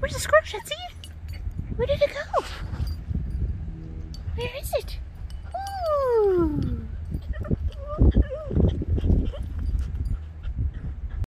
Where's the squirrel, Shetsy? Where did it go? Where is it?